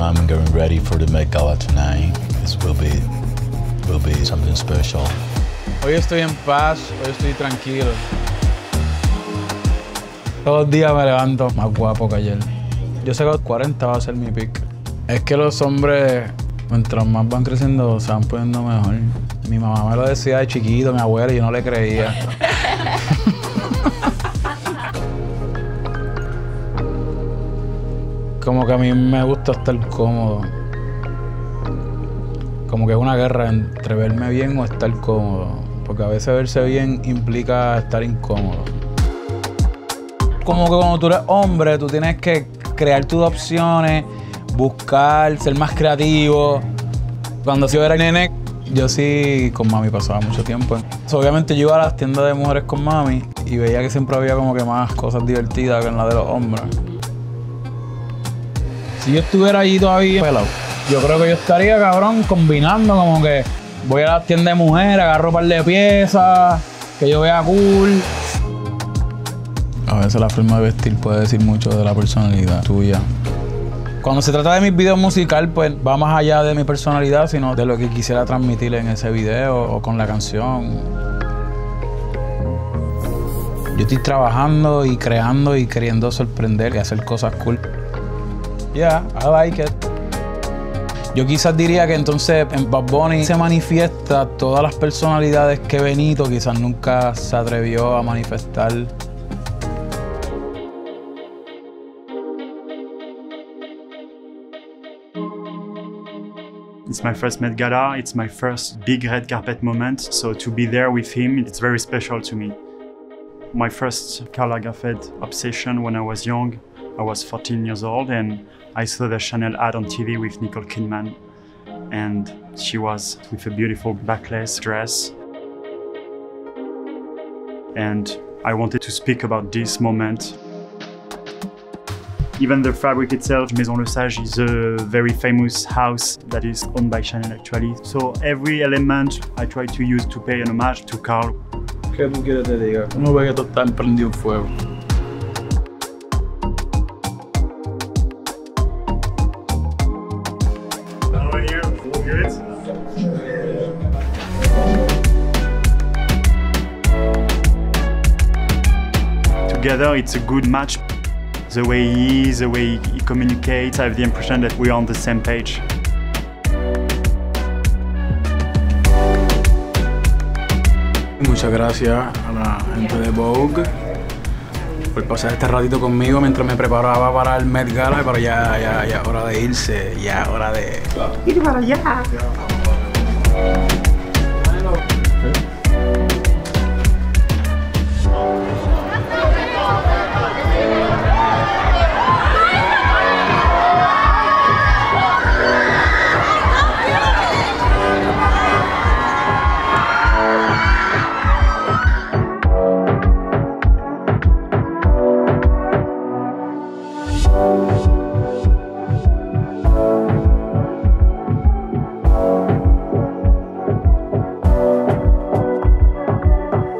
I'm getting ready for the Met Gala tonight. This will be something special. Hoy estoy en paz, hoy estoy tranquilo. Todos los días me levanto más guapo que ayer. Yo sé que a los 40 va a ser mi pick. Es que los hombres, mientras más van creciendo, se van poniendo mejor. Mi mamá me lo decía de chiquito, mi abuela, y yo no le creía. Como que a mí me gusta estar cómodo. Como que es una guerra entre verme bien o estar cómodo. Porque a veces verse bien implica estar incómodo. Como que cuando tú eres hombre, tú tienes que crear tus opciones, buscar, ser más creativo. Cuando yo era nene, yo sí con mami pasaba mucho tiempo. Obviamente yo iba a las tiendas de mujeres con mami y veía que siempre había como que más cosas divertidas que en la de los hombres. Si yo estuviera allí todavía pelado, yo creo que yo estaría, cabrón, combinando como que voy a la tienda de mujeres, agarro un par de piezas, que yo vea cool. A veces la forma de vestir puede decir mucho de la personalidad tuya. Cuando se trata de mis videos musicales, pues va más allá de mi personalidad, sino de lo que quisiera transmitir en ese video o con la canción. Yo estoy trabajando y creando y queriendo sorprender y hacer cosas cool. Yeah, I like it. Yo quizás diría que entonces en Bad Bunny se manifiesta todas las personalidades que Benito quizás nunca se atrevió a manifestar. It's my first Met Gala, it's my first big red carpet moment, so to be there with him, it's very special to me. My first Karl Lagerfeld obsession when I was young, I was 14 years old and I saw the Chanel ad on TV with Nicole Kidman, and she was with a beautiful backless dress. And I wanted to speak about this moment. Even the fabric itself, Maison Lesage, is a very famous house that is owned by Chanel actually. So every element I try to use to pay an homage to Karl. ¿Qué tú quieres que te diga? Uno ve que tú estás prendido en fuego. Together, it's a good match. The way he is, the way he communicates, I have the impression that we are on the same page. Muchas gracias a la gente de Vogue por pasar este ratito conmigo mientras me preparaba para el Met Gala, pero ya es hora de irse, ya es hora de ir para allá.